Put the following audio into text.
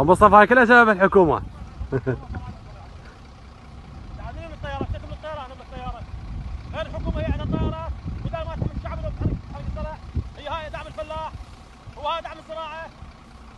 ابو مصطفى هاي كلها سبب الحكومه. تعديل الطيارات، شكل الطيران بالطيارات. غير الحكومه هي عندها طيارات بدل ما تحمل الشعب ولا بتحرق الزرع، هي هاي دعم الفلاح وهذا دعم الزراعه.